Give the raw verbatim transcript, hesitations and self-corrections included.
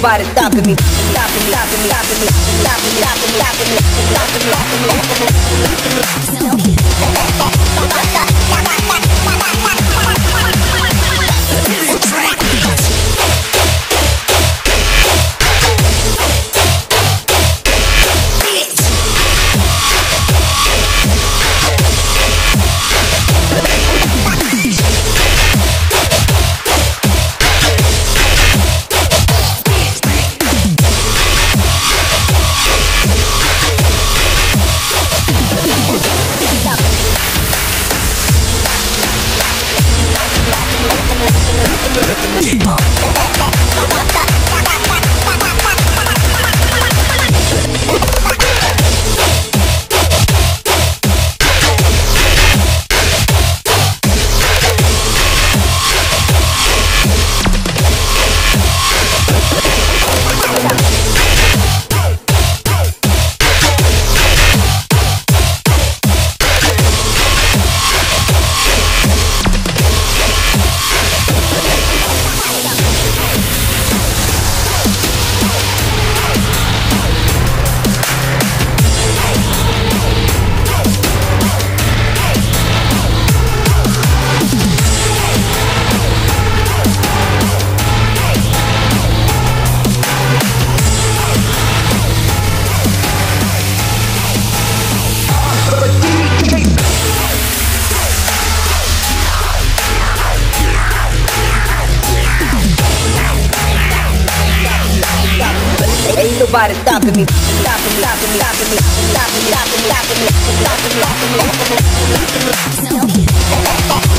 nobody stopping me, stopping me, stopping me, stopping me, stopping me, stopping me, stopping me, stopping me, stopping me, stopping me. Ain't nobody stopping me, stopping me, stopping me, stopping me, stopping me, stopping me, stopping me, stopping me, stopping me, stopping me.